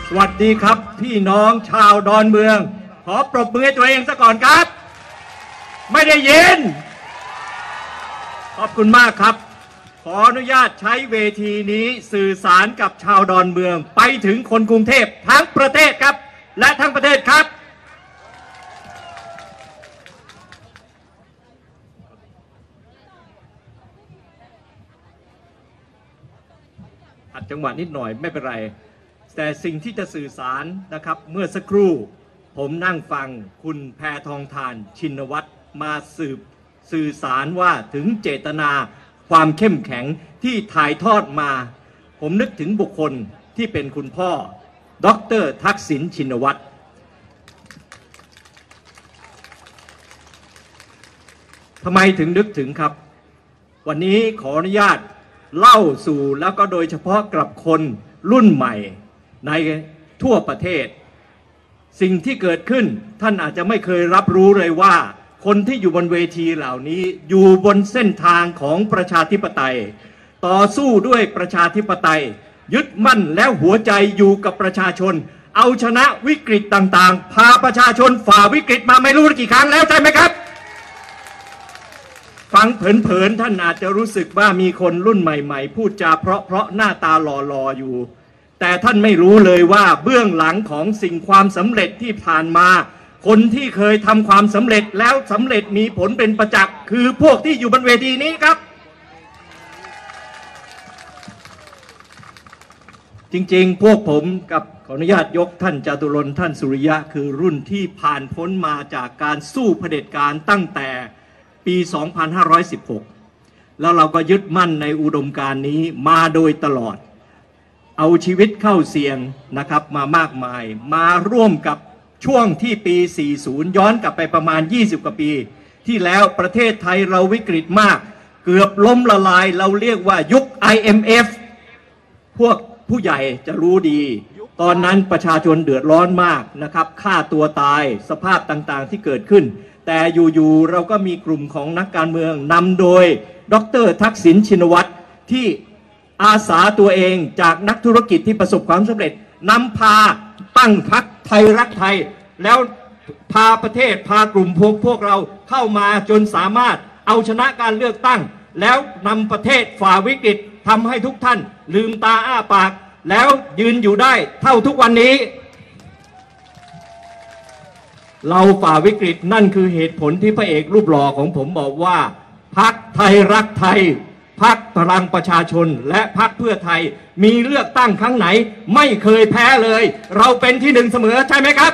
สวัสดีครับพี่น้องชาวดอนเมืองขอปรบมือให้ตัวเองซะก่อนครับไม่ได้ยินขอบคุณมากครับขออนุญาตใช้เวทีนี้สื่อสารกับชาวดอนเมืองไปถึงคนกรุงเทพทั้งประเทศครับและทั้งประเทศครับอัดจังหวะนิดหน่อยไม่เป็นไรแต่สิ่งที่จะสื่อสารนะครับเมื่อสักครู่ผมนั่งฟังคุณแพทองธารชินวัตรมาสื่อสารว่าถึงเจตนาความเข้มแข็งที่ถ่ายทอดมาผมนึกถึงบุคคลที่เป็นคุณพ่อดร.ทักษิณชินวัตรทำไมถึงนึกถึงครับวันนี้ขออนุญาตเล่าสู่แล้วก็โดยเฉพาะกับคนรุ่นใหม่ในทั่วประเทศสิ่งที่เกิดขึ้นท่านอาจจะไม่เคยรับรู้เลยว่าคนที่อยู่บนเวทีเหล่านี้อยู่บนเส้นทางของประชาธิปไตยต่อสู้ด้วยประชาธิปไตยยึดมั่นและหัวใจอยู่กับประชาชนเอาชนะวิกฤตต่างๆพาประชาชนฝ่าวิกฤตมาไม่รู้กี่ครั้งแล้วใช่ไหมครับฟังเผินๆท่านอาจจะรู้สึกว่ามีคนรุ่นใหม่ๆพูดจาเพราะหน้าตาหล่อๆอยู่แต่ท่านไม่รู้เลยว่าเบื้องหลังของสิ่งความสำเร็จที่ผ่านมาคนที่เคยทำความสำเร็จแล้วสำเร็จมีผลเป็นประจักษ์คือพวกที่อยู่บนเวทีนี้ครับจริงๆพวกผมกับขออนุญาตยกท่านจตุรนต์ท่านสุริยะคือรุ่นที่ผ่านพ้นมาจากการสู้เผด็จการตั้งแต่ปี 2516 แล้วเราก็ยึดมั่นในอุดมการณ์นี้มาโดยตลอดเอาชีวิตเข้าเสี่ยงนะครับมามากมายมาร่วมกับช่วงที่ปี 40 ย้อนกลับไปประมาณ 20 กว่าปีที่แล้วประเทศไทยเราวิกฤตมากเกือบล้มละลายเราเรียกว่ายุค IMF พวกผู้ใหญ่จะรู้ดีตอนนั้นประชาชนเดือดร้อนมากนะครับฆ่าตัวตายสภาพต่างๆที่เกิดขึ้นแต่อยู่ๆเราก็มีกลุ่มของนักการเมืองนำโดยดร.ทักษิณชินวัตรที่อาสาตัวเองจากนักธุรกิจที่ประสบความสำเร็จนำพาตั้งพรรคไทยรักไทยแล้วพาประเทศพากลุ่มพวกเราเข้ามาจนสามารถเอาชนะการเลือกตั้งแล้วนำประเทศฝ่าวิกฤตทำให้ทุกท่านลืมตาอ้าปากแล้วยืนอยู่ได้เท่าทุกวันนี้เราฝ่าวิกฤตนั่นคือเหตุผลที่พระเอกรูปหล่อของผมบอกว่าพรรคไทยรักไทยพรรคพลังประชาชนและพรรคเพื่อไทยมีเลือกตั้งครั้งไหนไม่เคยแพ้เลยเราเป็นที่หนึ่งเสมอใช่ไหมครับ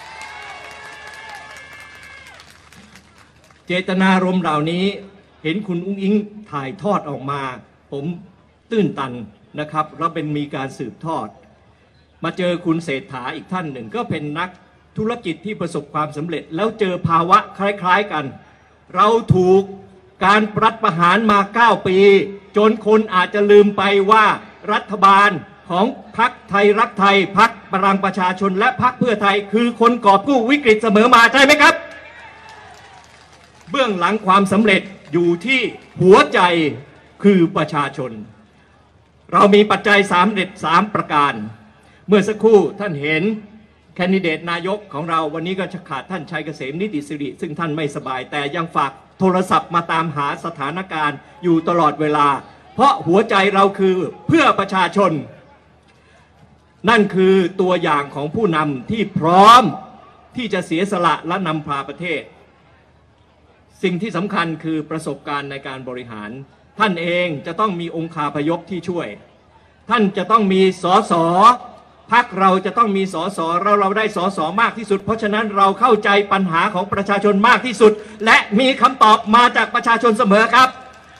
เจตนารมณ์เหล่านี้เห็นคุณอุ้งอิงถ่ายทอดออกมาผมตื้นตันนะครับแล้วเป็นมีการสืบทอดมาเจอคุณเศรษฐาอีกท่านหนึ่งก็เป็นนักธุรกิจที่ประสบความสำเร็จแล้วเจอภาวะคล้ายๆกันเราถูกการรัฐประหารมา9 ปีจนคนอาจจะลืมไปว่ารัฐบาลของพรรคไทยรักไทยพรรคพลังประชาชนและพรรคเพื่อไทยคือคนกอบกู้วิกฤตเสมอมาใช่ไหมครับเบื้องหลังความสำเร็จอยู่ที่หัวใจคือประชาชนเรามีปัจจัย3 ประการเมื่อสักครู่ท่านเห็นแคนดิเดตนายกของเราวันนี้ก็จะขาดท่านชัยเกษมนิติสิริซึ่งท่านไม่สบายแต่ยังฝากโทรศัพท์มาตามหาสถานการณ์อยู่ตลอดเวลาเพราะหัวใจเราคือเพื่อประชาชนนั่นคือตัวอย่างของผู้นำที่พร้อมที่จะเสียสละและนำพาประเทศสิ่งที่สำคัญคือประสบการณ์ในการบริหารท่านเองจะต้องมีองค์คาพยพที่ช่วยท่านจะต้องมีสสพรรคเราจะต้องมีสสเราได้สสมากที่สุดเพราะฉะนั้นเราเข้าใจปัญหาของประชาชนมากที่สุดและมีคำตอบมาจากประชาชนเสมอครับ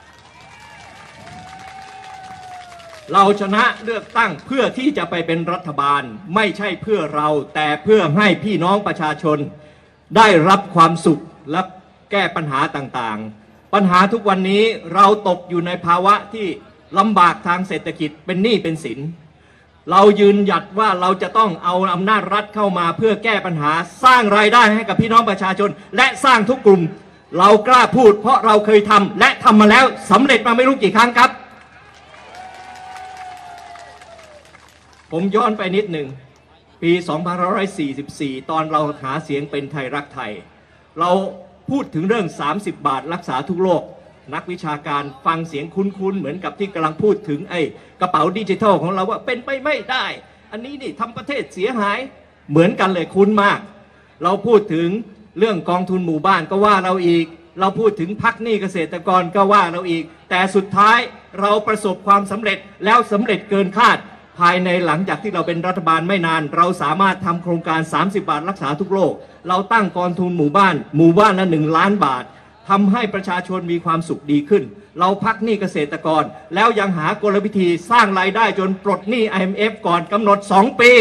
เราชนะเลือกตั้งเพื่อที่จะไปเป็นรัฐบาลไม่ใช่เพื่อเราแต่เพื่อให้พี่น้องประชาชนได้รับความสุขและแก้ปัญหาต่างๆปัญหาทุกวันนี้เราตกอยู่ในภาวะที่ลำบากทางเศรษฐกิจเป็นหนี้เป็นสินเรายืนหยัดว่าเราจะต้องเอาอำนาจรัฐเข้ามาเพื่อแก้ปัญหาสร้างรายได้ให้กับพี่น้องประชาชนและสร้างทุกกลุ่มเรากล้าพูดเพราะเราเคยทำและทำมาแล้วสำเร็จมาไม่รู้กี่ครั้งครับผมย้อนไปนิดหนึ่งปี 2544 ตอนเราหาเสียงเป็นไทยรักไทยเราพูดถึงเรื่อง 30 บาทรักษาทุกโรคนักวิชาการฟังเสียงคุ้นๆเหมือนกับที่กำลังพูดถึงไอ้กระเป๋าดิจิทัลของเราว่าเป็นไปไม่ได้อันนี้นี่ทำประเทศเสียหายเหมือนกันเลยคุ้นมากเราพูดถึงเรื่องกองทุนหมู่บ้านก็ว่าเราอีกเราพูดถึงพักหนี้เกษตรกรก็ว่าเราอีกแต่สุดท้ายเราประสบความสำเร็จแล้วสำเร็จเกินคาดภายในหลังจากที่เราเป็นรัฐบาลไม่นานเราสามารถทำโครงการ30 บาทรักษาทุกโรคเราตั้งกองทุนหมู่บ้านละ1 ล้านบาททำให้ประชาชนมีความสุขดีขึ้นเราพักหนี้เกษตรกรแล้วยังหากลวิธีสร้างรายได้จนปลดหนี้ IMF ก่อนกำหนด2 ปี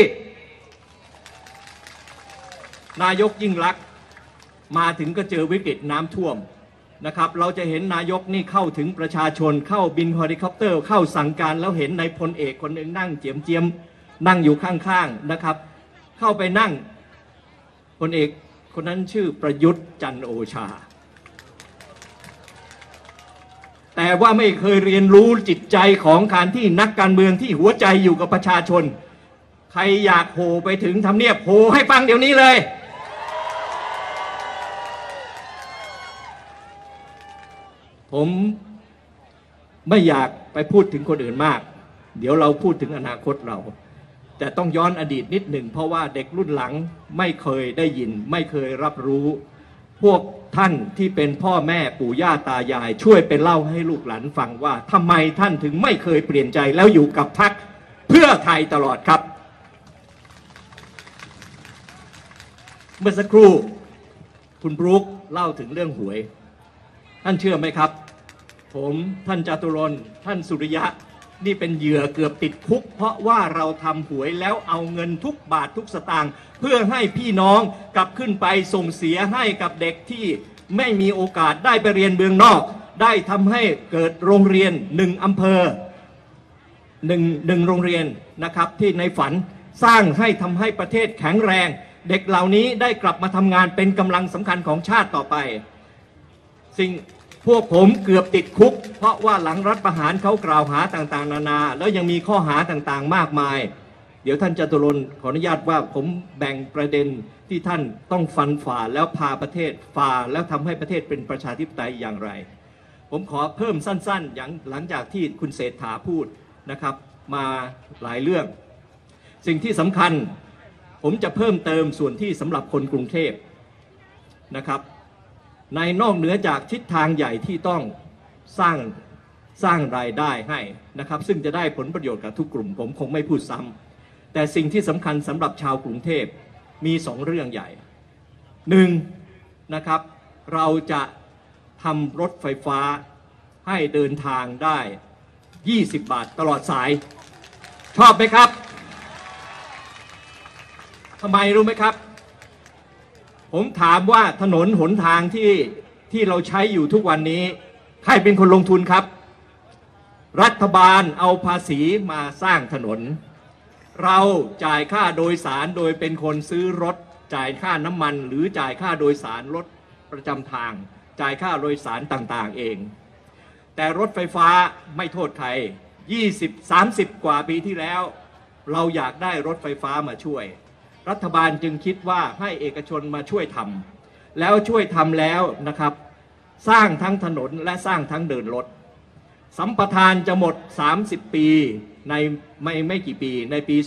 นายกยิ่งลักษณ์มาถึงก็เจอวิกฤตน้ำท่วมนะครับเราจะเห็นนายกนี่เข้าถึงประชาชนเข้าบินเฮลิคอปเตอร์เข้าสั่งการแล้วเห็นในพลเอกคนหนึ่งนั่งเจียมนั่งอยู่ข้างๆนะครับเข้าไปนั่งพลเอกคนนั้นชื่อประยุทธ์จันทร์โอชาแต่ว่าไม่เคยเรียนรู้จิตใจของการที่นักการเมืองที่หัวใจอยู่กับประชาชนใครอยากโห่ไปถึงทำเนียบโห่ให้ฟังเดี๋ยวนี้เลยผมไม่อยากไปพูดถึงคนอื่นมากเดี๋ยวเราพูดถึงอนาคตเราแต่ต้องย้อนอดีตนิดหนึ่งเพราะว่าเด็กรุ่นหลังไม่เคยได้ยินไม่เคยรับรู้พวกท่านที่เป็นพ่อแม่ปู่ย่าตายายช่วยเป็นเล่าให้ลูกหลานฟังว่าทำไมท่านถึงไม่เคยเปลี่ยนใจแล้วอยู่กับพรรคเพื่อไทยตลอดครับเมื่อสักครู่คุณบรู๊คเล่าถึงเรื่องหวยท่านเชื่อไหมครับผมท่านจตุรนต์ท่านสุริยะนี่เป็นเหยื่อเกือบติดคุกเพราะว่าเราทำหวยแล้วเอาเงินทุกบาททุกสตางค์เพื่อให้พี่น้องกลับขึ้นไปส่งเสียให้กับเด็กที่ไม่มีโอกาสได้ไปเรียนเมืองนอกได้ทำให้เกิดโรงเรียน1 อำเภอ1โรงเรียนนะครับที่ในฝันสร้างให้ทำให้ประเทศแข็งแรงเด็กเหล่านี้ได้กลับมาทำงานเป็นกำลังสำคัญของชาติต่อไปสิ่งพวกผมเกือบติดคุกเพราะว่าหลังรัฐประหารเขากล่าวหาต่างๆนานาแล้วยังมีข้อหาต่างๆมากมายเดี๋ยวท่านจตุรนต์ขออนุญาตว่าผมแบ่งประเด็นที่ท่านต้องฟันฝ่าแล้วพาประเทศฝ่าแล้วทำให้ประเทศเป็นประชาธิปไตยอย่างไรผมขอเพิ่มสั้นๆอย่างหลังจากที่คุณเศรษฐาพูดนะครับมาหลายเรื่องสิ่งที่สำคัญผมจะเพิ่มเติมส่วนที่สำหรับคนกรุงเทพนะครับในนอกเหนือจากทิศทางใหญ่ที่ต้องสร้างรายได้ให้นะครับซึ่งจะได้ผลประโยชน์กับทุกกลุ่มผมคงไม่พูดซ้ำแต่สิ่งที่สำคัญสำหรับชาวกรุงเทพมี2 เรื่องใหญ่1นะครับเราจะทำรถไฟฟ้าให้เดินทางได้20 บาทตลอดสายชอบไหมครับทำไมรู้ไหมครับผมถามว่าถนนหนทางที่เราใช้อยู่ทุกวันนี้ใครเป็นคนลงทุนครับรัฐบาลเอาภาษีมาสร้างถนนเราจ่ายค่าโดยสารโดยเป็นคนซื้อรถจ่ายค่าน้ำมันหรือจ่ายค่าโดยสารรถประจำทางจ่ายค่าโดยสารต่างๆเองแต่รถไฟฟ้าไม่โทษใคร20-30 กว่าปีที่แล้วเราอยากได้รถไฟฟ้ามาช่วยรัฐบาลจึงคิดว่าให้เอกชนมาช่วยทำแล้วช่วยทำแล้วนะครับสร้างทั้งถนนและสร้างทั้งเดินรถสัมปทานจะหมด30 ปีในไม่กี่ปีในปี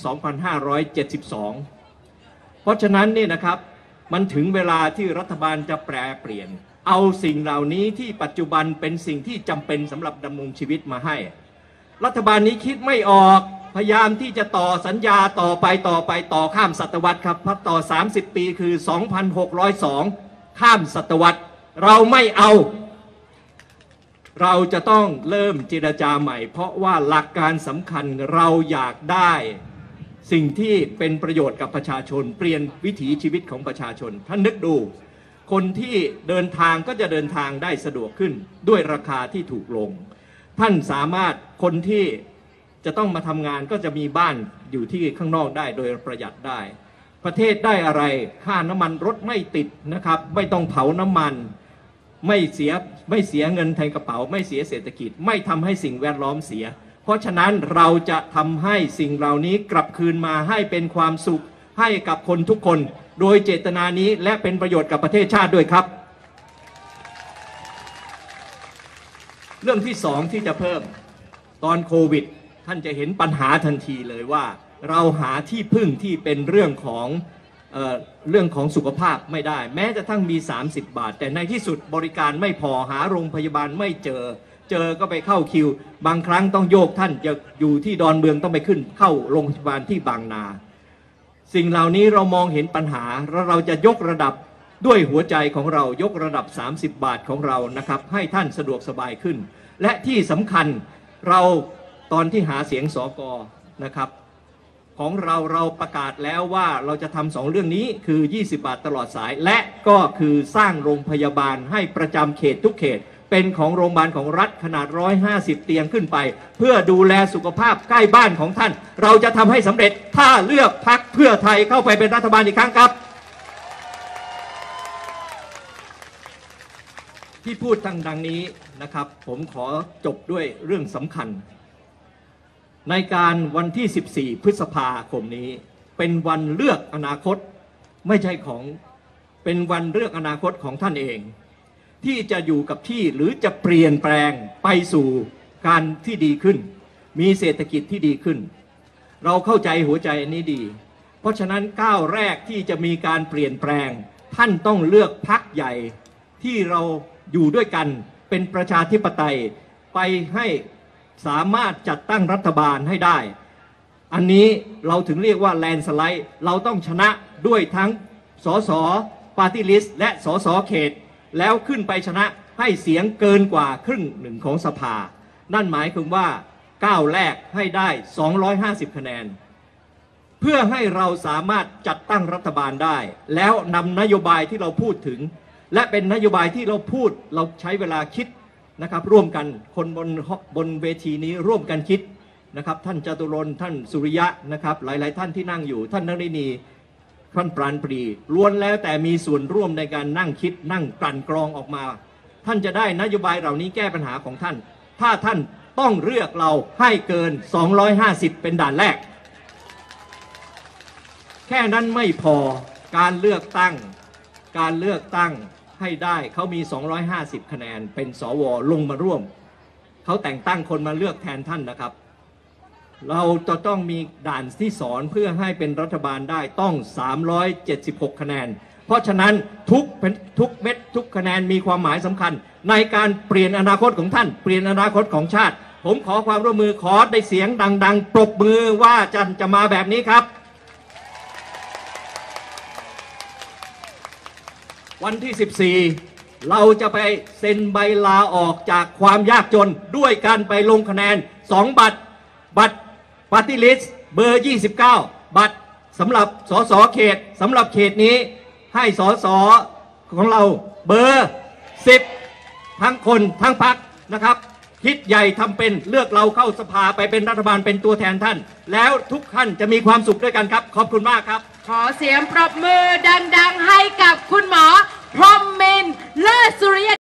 2572 เพราะฉะนั้นนี่นะครับมันถึงเวลาที่รัฐบาลจะแปรเปลี่ยนเอาสิ่งเหล่านี้ที่ปัจจุบันเป็นสิ่งที่จำเป็นสำหรับดำรงชีวิตมาให้รัฐบาลนี้คิดไม่ออกพยายามที่จะต่อสัญญาต่อไปข้ามศตวรรษครับพักต่อ30 ปีคือ 2,602 ข้ามศตวรรษเราไม่เอาเราจะต้องเริ่มเจรจาใหม่เพราะว่าหลักการสำคัญเราอยากได้สิ่งที่เป็นประโยชน์กับประชาชนเปลี่ยนวิถีชีวิตของประชาชนท่านนึกดูคนที่เดินทางก็จะเดินทางได้สะดวกขึ้นด้วยราคาที่ถูกลงท่านสามารถคนที่จะต้องมาทำงานก็จะมีบ้านอยู่ที่ข้างนอกได้โดยประหยัดได้ประเทศได้อะไรค่าน้ำมันรถไม่ติดนะครับไม่ต้องเผาน้ำมันไม่เสียเงินในกระเป๋าไม่เสียเศรษฐกิจไม่ทำให้สิ่งแวดล้อมเสียเพราะฉะนั้นเราจะทำให้สิ่งเหล่านี้กลับคืนมาให้เป็นความสุขให้กับคนทุกคนโดยเจตนานี้และเป็นประโยชน์กับประเทศชาติด้วยครับเรื่องที่สองที่จะเพิ่มตอนโควิดท่านจะเห็นปัญหาทันทีเลยว่าเราหาที่พึ่งที่เป็นเรื่องของสุขภาพไม่ได้แม้จะทั้งมี30 บาทแต่ในที่สุดบริการไม่พอหาโรงพยาบาลไม่เจอก็ไปเข้าคิวบางครั้งต้องโยกท่านจะอยู่ที่ดอนเมืองต้องไปขึ้นเข้าโรงพยาบาลที่บางนาสิ่งเหล่านี้เรามองเห็นปัญหาแล้วเราจะยกระดับด้วยหัวใจของเรายกระดับ30 บาทของเรานะครับให้ท่านสะดวกสบายขึ้นและที่สำคัญเราตอนที่หาเสียงสก.นะครับของเราประกาศแล้วว่าเราจะทำ2 เรื่องนี้คือ20 บาทตลอดสายและก็คือสร้างโรงพยาบาลให้ประจำเขตทุกเขตเป็นของโรงพยาบาลของรัฐขนาด150 เตียงขึ้นไปเพื่อดูแลสุขภาพใกล้บ้านของท่านเราจะทำให้สำเร็จถ้าเลือกพรรคเพื่อไทยเข้าไปเป็นรัฐบาลอีกครั้งครับที่พูดดังนี้นะครับผมขอจบด้วยเรื่องสำคัญในการวันที่14 พฤษภาคมนี้เป็นวันเลือกอนาคตไม่ใช่ของเป็นวันเลือกอนาคตของท่านเองที่จะอยู่กับที่หรือจะเปลี่ยนแปลงไปสู่การที่ดีขึ้นมีเศรษฐกิจที่ดีขึ้นเราเข้าใจหัวใจอันนี้ดีเพราะฉะนั้นก้าวแรกที่จะมีการเปลี่ยนแปลงท่านต้องเลือกพรรคใหญ่ที่เราอยู่ด้วยกันเป็นประชาธิปไตยไปให้สามารถจัดตั้งรัฐบาลให้ได้อันนี้เราถึงเรียกว่าแลนด์สไลด์เราต้องชนะด้วยทั้งสสปาร์ตี้ลิสต์และสสเขตแล้วขึ้นไปชนะให้เสียงเกินกว่าครึ่งหนึ่งของสภานั่นหมายถึงว่าก้าวแรกให้ได้250 คะแนนเพื่อให้เราสามารถจัดตั้งรัฐบาลได้แล้วนำนโยบายที่เราพูดถึงและเป็นนโยบายที่เราพูดเราใช้เวลาคิดนะครับร่วมกันคนบนเวทีนี้ร่วมกันคิดนะครับท่านจตุรนต์ท่านสุริยะนะครับหลายๆท่านที่นั่งอยู่ท่านนฤนีท่านปราณปรีล้วนแล้วแต่มีส่วนร่วมในการนั่งคิดนั่งกลั่นกรองออกมาท่านจะได้นโยบายเหล่านี้แก้ปัญหาของท่านถ้าท่านต้องเลือกเราให้เกิน250เป็นด่านแรกแค่นั้นไม่พอการเลือกตั้งให้ได้เขามี250 คะแนนเป็นสวลงมาร่วมเขาแต่งตั้งคนมาเลือกแทนท่านนะครับเราจะต้องมีด่านที่สอนเพื่อให้เป็นรัฐบาลได้ต้อง376 คะแนนเพราะฉะนั้นทุกเม็ดทุกคะแนนมีความหมายสำคัญในการเปลี่ยนอนาคตของท่านเปลี่ยนอนาคตของชาติผมขอความร่วมมือขอได้เสียงดังๆปรบมือว่าจะมาแบบนี้ครับวันที่14เราจะไปเซ็นใบลาออกจากความยากจนด้วยการไปลงคะแนน2 บัตรปาร์ตี้ลิสต์เบอร์29บัตรสำหรับสสเขตสำหรับเขตนี้ให้สสของเราเบอร์10ทั้งคนทั้งพรรคนะครับคิดใหญ่ทำเป็นเลือกเราเข้าสภาไปเป็นรัฐบาลเป็นตัวแทนท่านแล้วทุกท่านจะมีความสุขด้วยกันครับขอบคุณมากครับขอเสียงปรบมือดังๆให้กับคุณหมอพรหมมินทร์เลิศสุริย